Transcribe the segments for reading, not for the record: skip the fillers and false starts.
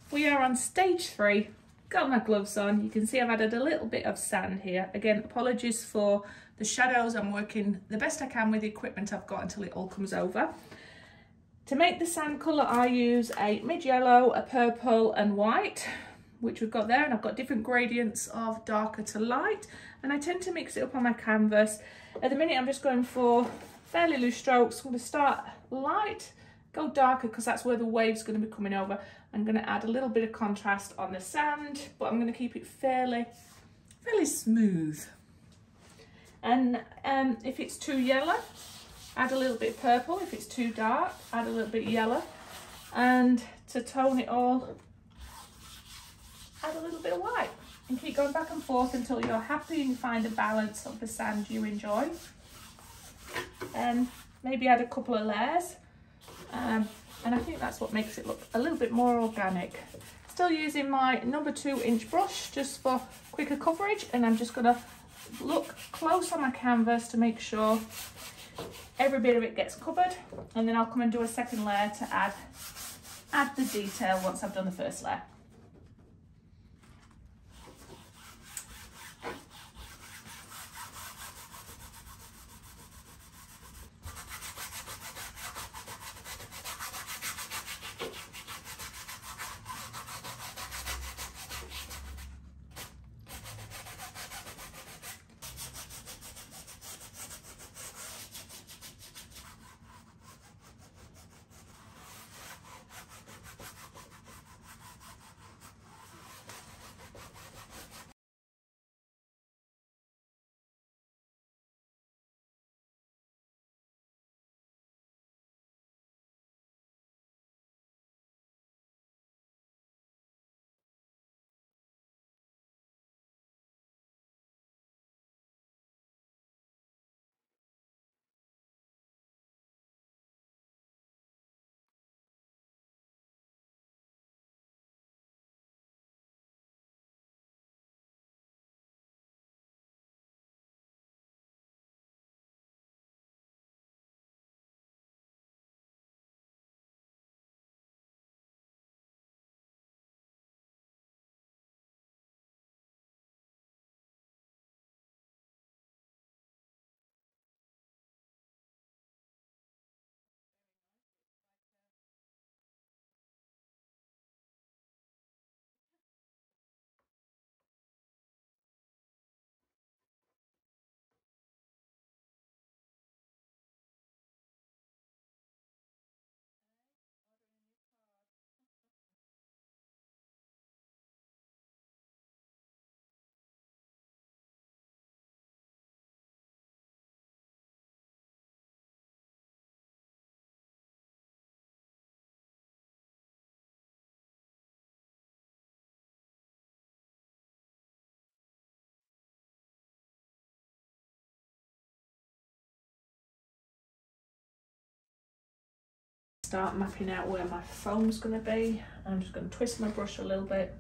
We are on stage 3. Got my gloves on. You can see I've added a little bit of sand here. Again, apologies for the shadows. I'm working the best I can with the equipment I've got until it all comes over. To make the sand colour, I use a mid-yellow, a purple and white, which we've got there, and I've got different gradients of darker to light, and I tend to mix it up on my canvas. At the minute I'm just going for fairly loose strokes. I'm going to start light, go darker because that's where the wave's going to be coming over. I'm going to add a little bit of contrast on the sand, but I'm going to keep it fairly smooth. And if it's too yellow, add a little bit of purple. If it's too dark, add a little bit of yellow. And to tone it all, add a little bit of white. And keep going back and forth until you're happy and you find a balance of the sand you enjoy. And maybe add a couple of layers. And I think that's what makes it look a little bit more organic. Still using my number 2-inch brush just for quicker coverage, and I'm just gonna look close on my canvas to make sure every bit of it gets covered, and then I'll come and do a second layer to add the detail once I've done the first layer. Start mapping out where my foam's going to be. I'm just going to twist my brush a little bit.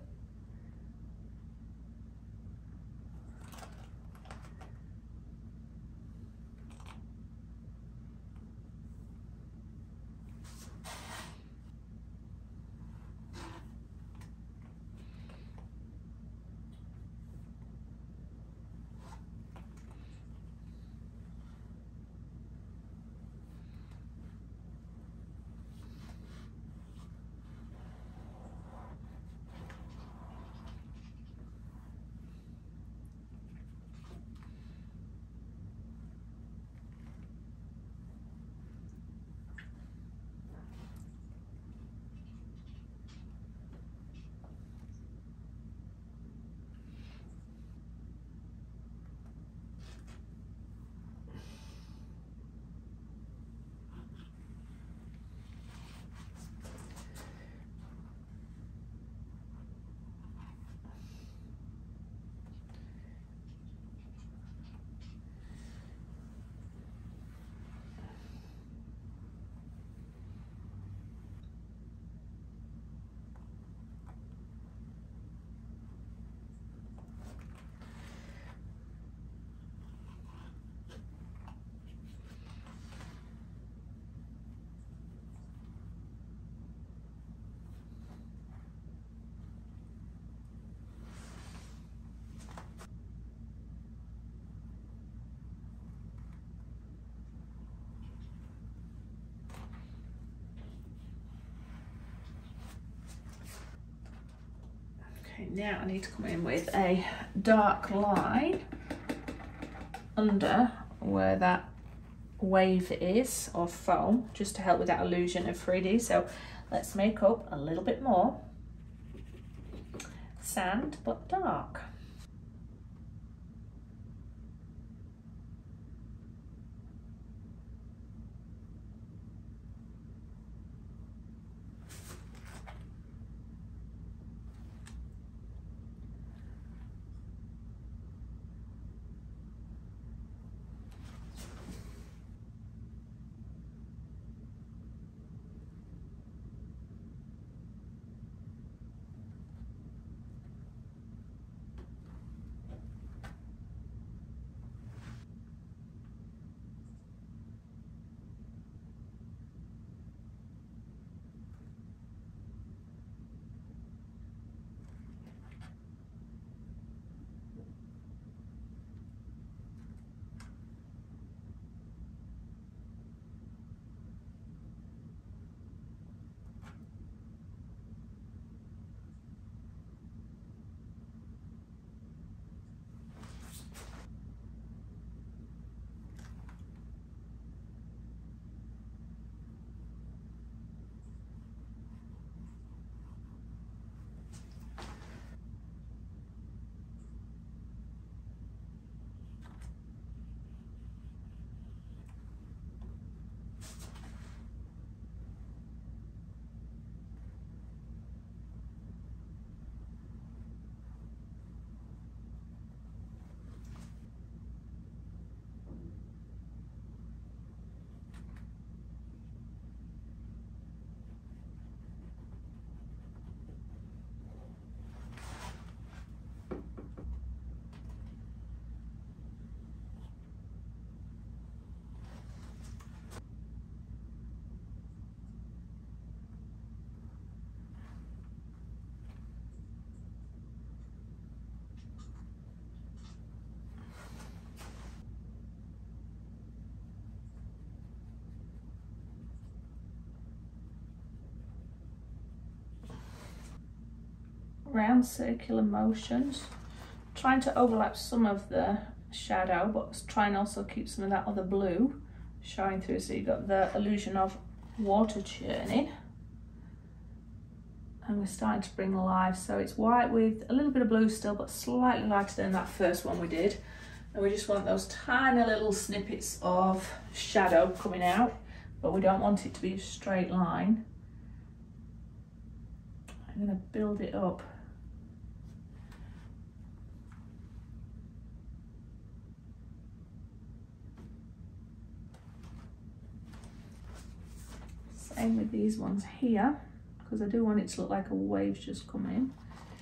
Right, now I need to come in with a dark line under where that wave is, or foam, just to help with that illusion of 3D. So let's make up a little bit more sand, but dark. Round circular motions, trying to overlap some of the shadow, but try and also keep some of that other blue showing through, so you've got the illusion of water churning. And we're starting to bring alive, so it's white with a little bit of blue still, but slightly lighter than that first one we did. And we just want those tiny little snippets of shadow coming out, but we don't want it to be a straight line. I'm going to build it up. Same with these ones here, because I do want it to look like a wave's just come in.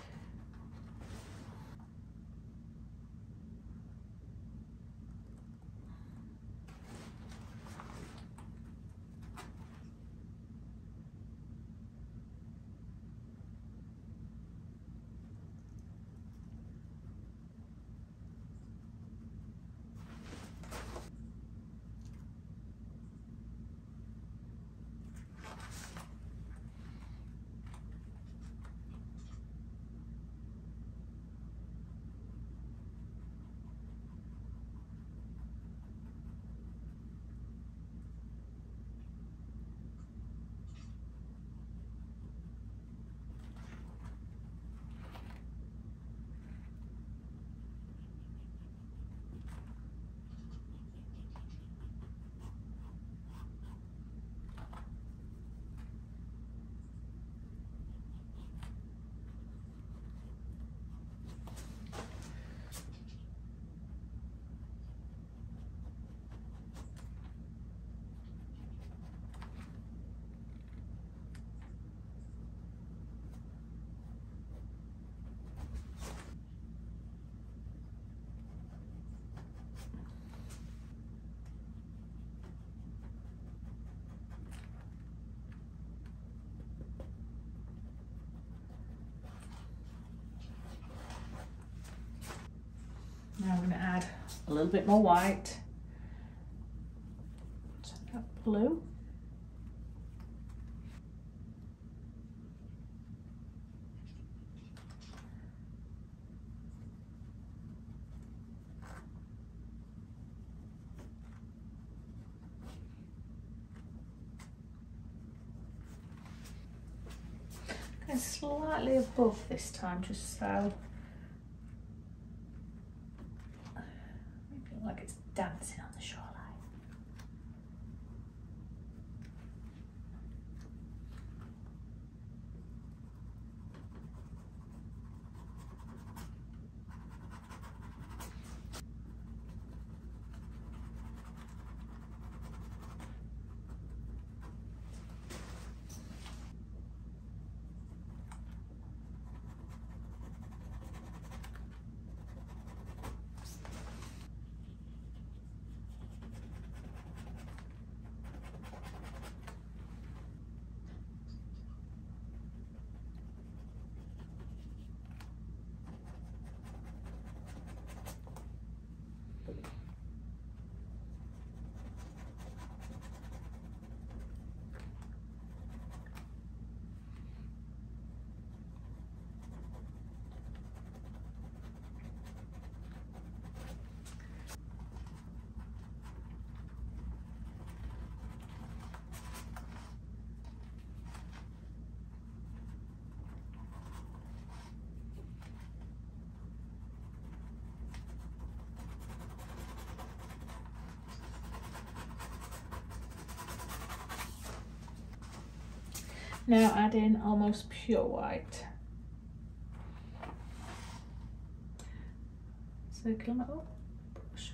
Now I'm going to add a little bit more white, that blue. getting slightly above this time, just so maybe look like it's dancing on the shoreline. Now add in almost pure white. Circle them up, push.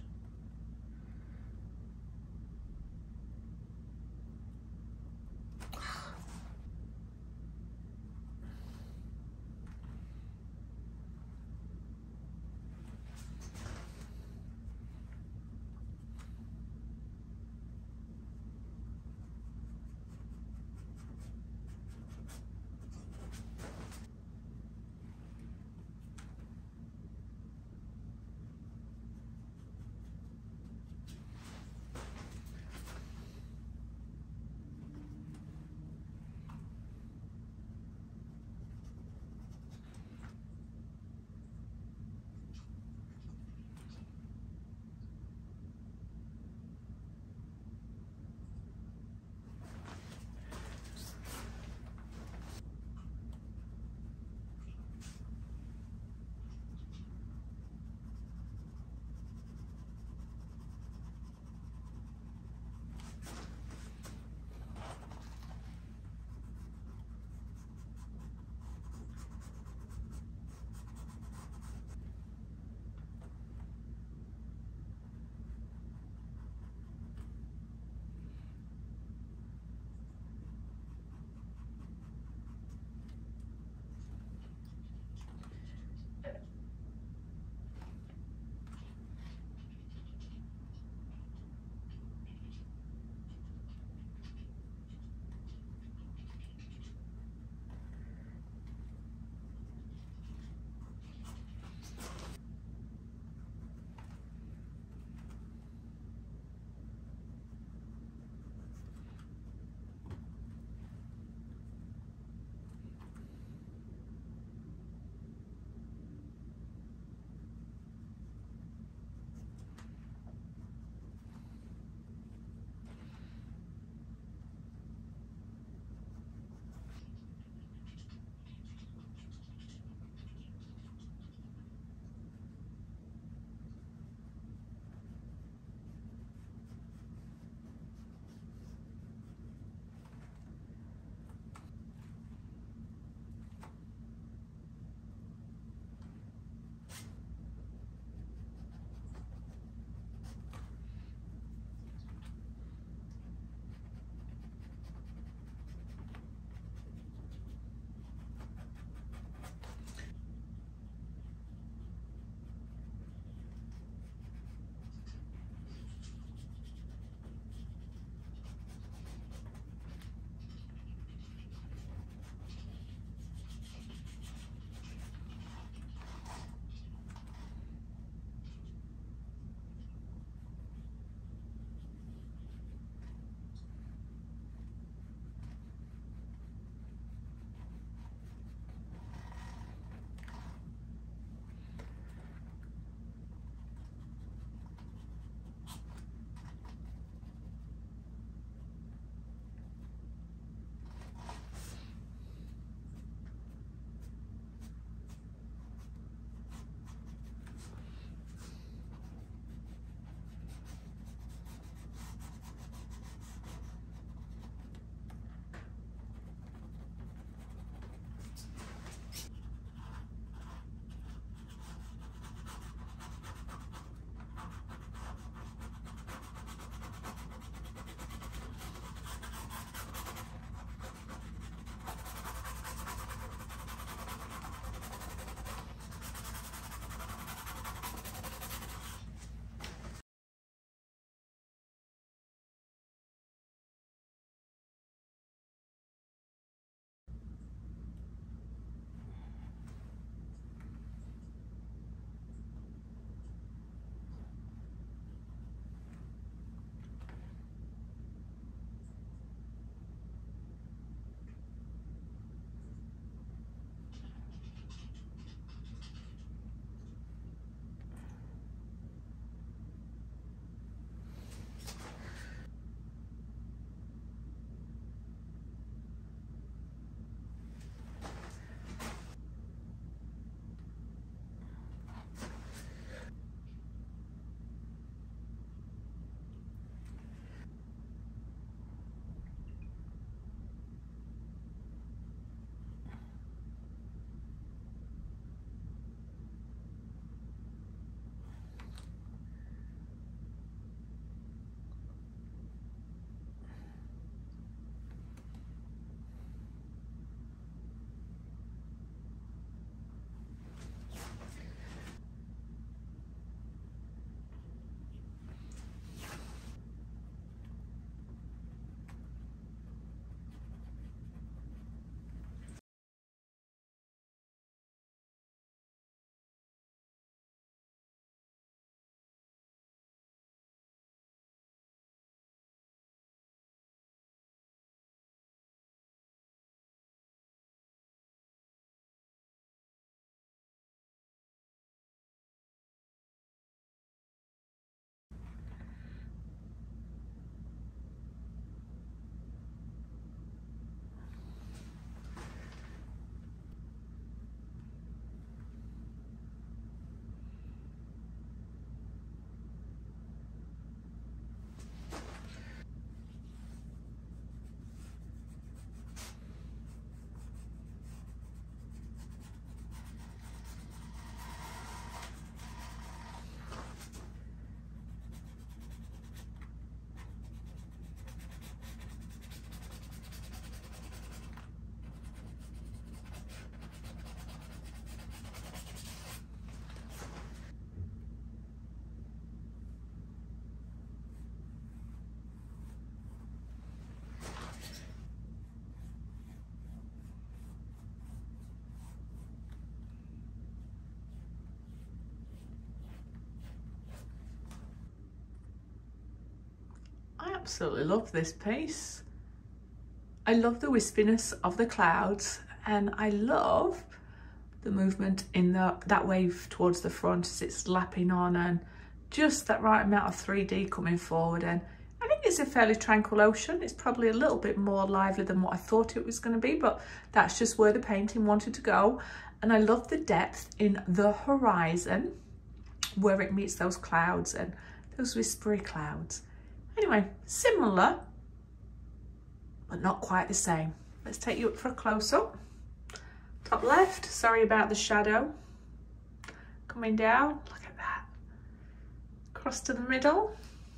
absolutely love this piece. I love the wispiness of the clouds, and I love the movement in that wave towards the front as it's lapping on, and just that right amount of 3D coming forward. And I think it's a fairly tranquil ocean. It's probably a little bit more lively than what I thought it was going to be, but that's just where the painting wanted to go. And I love the depth in the horizon where it meets those clouds and those whispery clouds. Anyway, similar, but not quite the same. Let's take you up for a close-up. Top left, sorry about the shadow. Coming down, look at that. Across to the middle.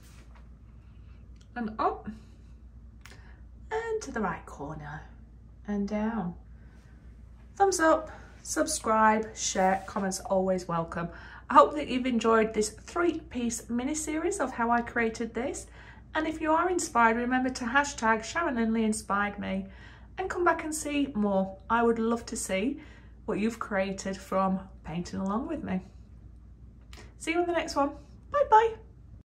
And up. And to the right corner. And down. Thumbs up, subscribe, share, comments always welcome. I hope that you've enjoyed this 3-piece mini-series of how I created this. And if you are inspired, remember to hashtag Sharon Lindley inspired me and come back and see more. I would love to see what you've created from painting along with me. See you on the next one. Bye bye.